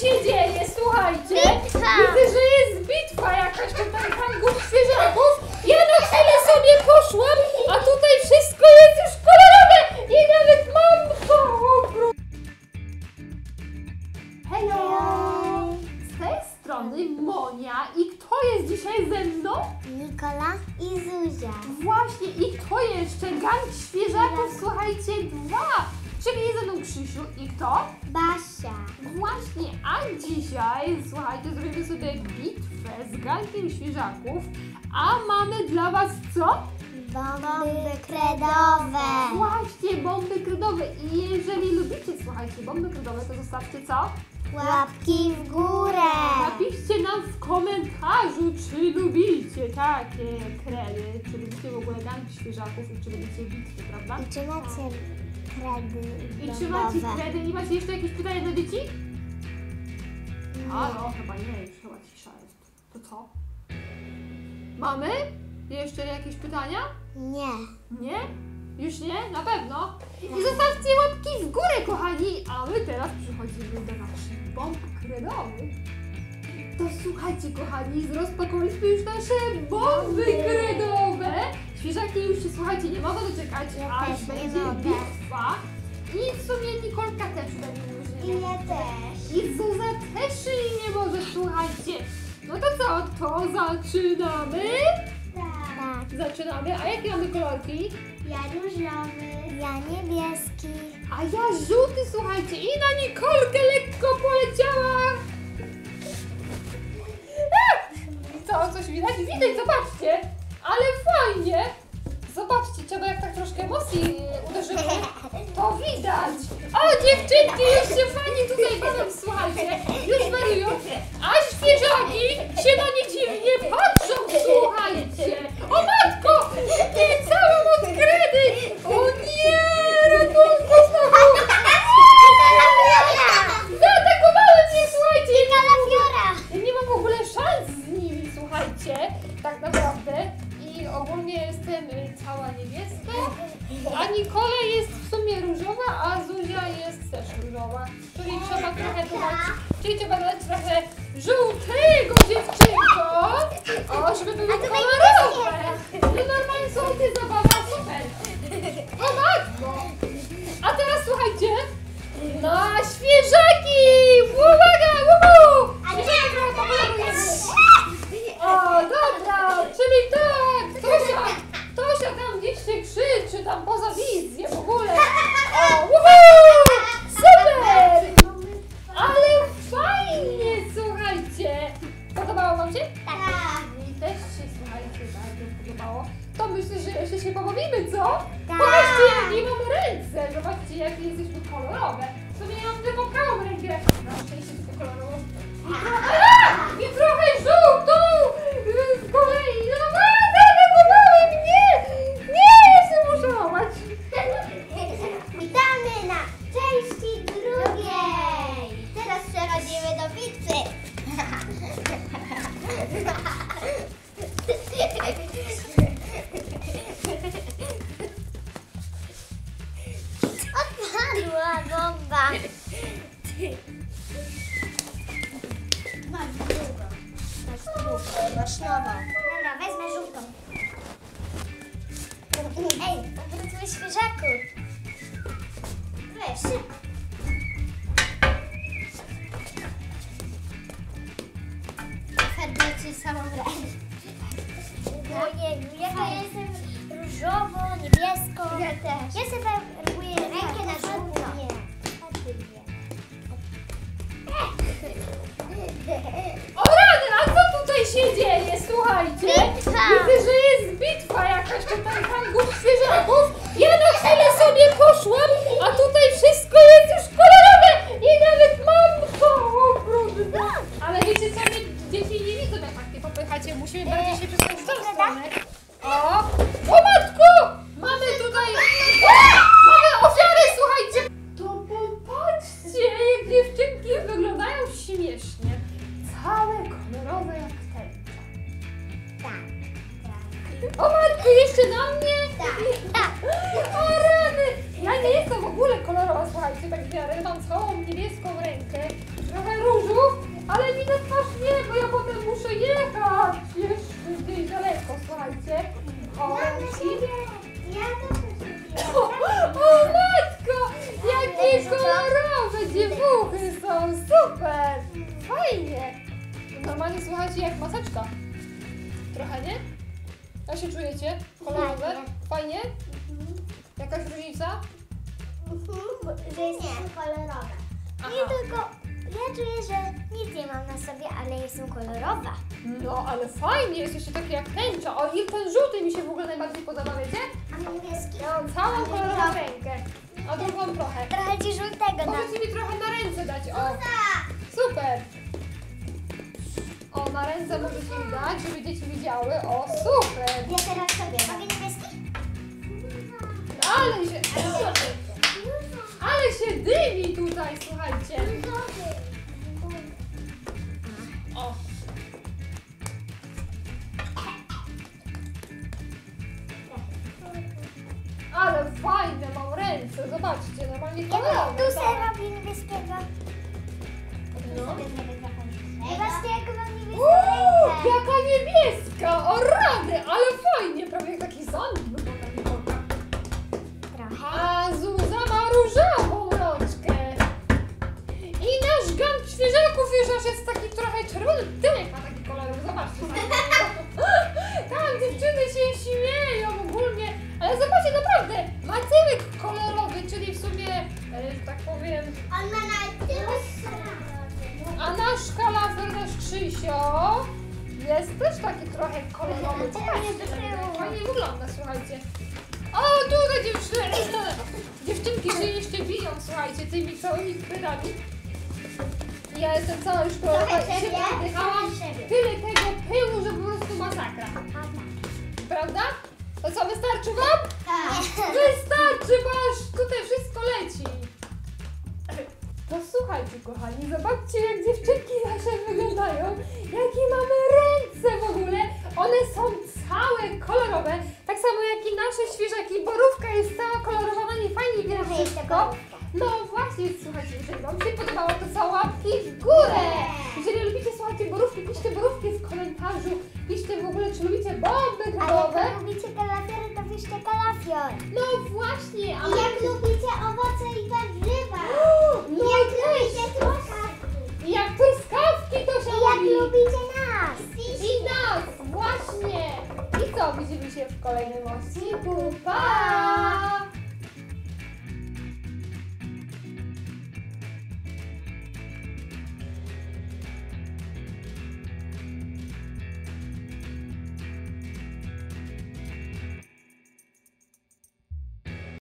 się dzieje? Słuchajcie. Bitwa. Widzę, że jest bitwa jakaś tutaj hangów świeżaków. Ja na chwilę sobie poszłam, a tutaj wszystko jest już kolorowe i nawet mam to. Hello! Z tej strony Monia i kto jest dzisiaj ze mną? Nikola i Zuzia. Właśnie i kto jeszcze? Gang świeżaków, słuchajcie, 2! Czyli jest ze mną Krzysiu i kto? Basia. Właśnie, a dzisiaj, słuchajcie, zrobimy sobie bitwę z gangiem świeżaków, a mamy dla was co? Bomby kredowe. Właśnie, bomby kredowe i jeżeli lubicie, słuchajcie, bomby kredowe, to zostawcie co? Łapki w górę. Napiszcie nam w komentarzu, czy lubicie takie kredy, czy lubicie w ogóle gang świeżaków i czy lubicie bitwy, prawda? I czy macie kredy I czy macie bombowe? kredy i macie jeszcze jakieś pytania dla dzieci? Halo, chyba nie, już chyba cisza jest. To co? Mamy? Jeszcze jakieś pytania? Nie. Nie? Już nie? Na pewno? I zostawcie łapki w górę, kochani! A my teraz przechodzimy do naszych bomb kredowych. To słuchajcie, kochani, rozpakowaliśmy już nasze bomby kredowe. Świeżaki już się, słuchajcie, nie mogą doczekać, Ja aż też nie będzie mogę. bitwa. I w sumie Nikolka też będzie już nie może. też. I Zuza też nie może, słuchajcie. No to co, to zaczynamy? Tak. Zaczynamy. A jakie mamy kolorki? Ja różowy. Ja niebieski. A ja żółty, słuchajcie, i na Nikolkę lekko poleciała. I co, coś widać? Widać, zobaczcie. Ale fajnie. Zobaczcie, czego jak tak troszkę mocniej uderzymy, to widać. O, dziewczynki, już się fajnie tutaj bawią, słuchajcie. Już wariują. A świeżaki się na nie dziwnie patrzą, słuchajcie. O matko, nie całą od kredy. O nie, ratunku znowu. Zaatakowały mnie, słuchajcie. Ja nie mam w ogóle szans z nimi, słuchajcie. Tak naprawdę. I ogólnie jestem cała niebieska, a Nikola jest w sumie różowa, a Zuzia jest też różowa. Czyli trzeba trochę dodać trochę żółtego, dziewczynko. O, żeby były kolorowe. I normalnie słuchajcie, zabawa super. O matko. A teraz słuchajcie, na świeżaki. Uwaga, uhu. Świeżaki trochę pokolorujemy. O, dobra, czyli tak, Tosia tam gdzieś się krzyczy, tam poza wizję w ogóle. O, woohoo, super! Ale fajnie, słuchajcie. Podobało wam się? Tak. Mi też się, słuchajcie, bardzo podobało. To myślę, że jeszcze się pobawimy, co? Tak. Pokażcie, jakie mam ręce. Zobaczcie, jakie jesteśmy kolorowe. W sumie ja mam tylko prawą rękę. Na szczęście tylko kolorową. I trochę żółtą z kolei. No zaatakowały mnie! Nie, jeszcze muszę chować. Witamy na części drugiej. Teraz przechodzimy do bitwy. Odpadła bomba. Masz nową. Dobra, wezmę żółtą. Ej, obrócmy świeżaku. Weź, szybko. Farbuję ci samą rękę. Ojej, ja jestem różowo, niebieską. Ja też. Ja sobie farbuję rękę na żółto. Nie, a ty nie. O rany, a co tutaj się dzieje? Słuchajcie. Bitwa. Widzę, że jest bitwa jakaś tutaj hangów świeżaków. Ja na chwilę sobie poszłam, a tutaj wszystko jest już kolorowe i nawet mam to brudne. Ale wiecie co, mnie dzieci nie widzą, jak tak nie popychacie. Musimy bardziej się przesunąć w tą stronę. O matko! Mamy tutaj... Mamy ofiarę, słuchajcie! To popatrzcie, jak dziewczynki wyglądają śmiesznie. Całe kolorowe jak tęcza. Tak. O matko, jeszcze na mnie? Tak. O rany! Ja nie jestem w ogóle kolorowa, słuchajcie, tak w miarę. Mam całą niebieską rękę, trochę różu super! Fajnie! Normalnie słuchajcie jak maseczka. Trochę, nie? Jak się czujecie? Kolorowe? Fajnie? Jakaś różnica? Że jesteśmy kolorowe. Nie tylko, ja czuję, że nic nie mam na sobie, ale jestem kolorowa. No, ale fajnie, jesteście takie jak tęcza. O, i ten żółty mi się w ogóle najbardziej podoba, wiecie? A niebieski? Ja mam całą kolorową rękę, a drugą trochę. Trochę ci żółtego dam. Możecie mi trochę na ręce dać, o. Super. O, na ręce możecie mi dać, żeby dzieci widziały. O, super. Ja teraz sobie. Mogę niebieski? Ale się dymi tutaj, słuchajcie. O. Ale fajne mam ręce, zobaczcie, normalnie kolorowe. Tu sobie robię niebieskiego. No. Zobaczcie, jak mam niebieską Uuu, rękę. jaka niebieska, o rady, ale fajnie, prawie jak taki zombie wygląda Nikolka. Trochę. A Zuza ma różową rączkę. I nasz gang świeżaków już aż jest taki trochę czerwony, tyłek ma taki kolorowy, zobaczcie. Tam dziewczyny się śmieją ogólnie, ale zobaczcie, naprawdę, ma tyłek kolorowy, czyli w sumie, tak powiem, On ma na tyłek. a nasz kalafior, nasz Krzysio jest też taki trochę kolorowy. Popatrzcie, jak fajnie wygląda, słuchajcie. O, tutaj dziewczyny! Dziewczynki się jeszcze biją, słuchajcie, tymi całymi chwilami. Ja jestem cała już kolorowa Trochę i się siebie, nadychałam. trochę siebie. Tyle tego pyłu, że po prostu masakra. Prawda? To co, wystarczy wam? Tak. Wystarczy, bo aż tutaj wszystko leci. To słuchajcie, kochani, zobaczcie jak dziewczynki nasze wyglądają. Jakie mamy ręce w ogóle. One są całe kolorowe. Tak samo jak i nasze świeżaki. Borówka jest cała kolorowana, nie fajnie widać Trochę jeszcze wszystko. borówka. No właśnie, słuchajcie, jeżeli wam się podobało, to co, łapki w górę. Jeżeli lubicie, słuchajcie, borówki, piszcie borówki w komentarzu. Piszcie w ogóle, czy lubicie bomby A grobowe. jak lubicie kalafiory, to piszcie kalafior. No właśnie, a I jak lubicie owoce i warzywa. No jak i też. lubicie truskawki. I jak truskawki to się I jak robi. lubicie nas. I nas, właśnie. I co, widzimy się w kolejnym odcinku.